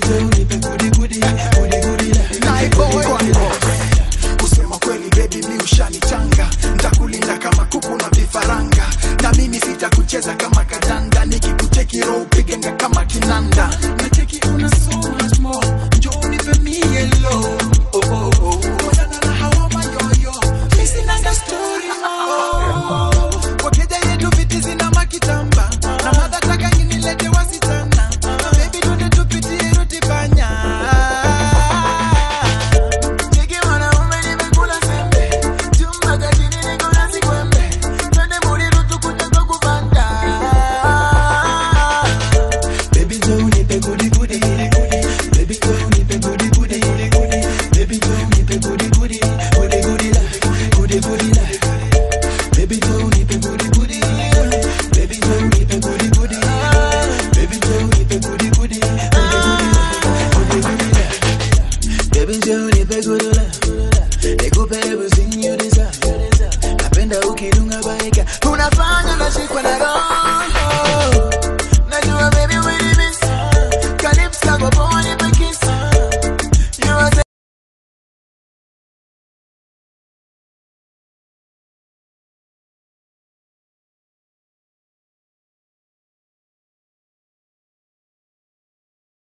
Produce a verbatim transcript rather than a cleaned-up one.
njoo nipe gudi gudi, gudi gudi la. Night boy. Kusema kweli baby mi ushanichanga, nitakulinda kama kuku na vifaranga, na mimi sitakucheza kama kadanda, nikikucheki roho pigenga kama kinanda. Nacheki una so much more, njoo nipe mi yellow. Oh oh oh, wadana na hawa mayoyo, misi nanga story mo. Wakeja yetu viti zina makitamba, na madha taka nilete wasitana. Baby tunde tupitie ruti banya. Najua baby we miss Calypso go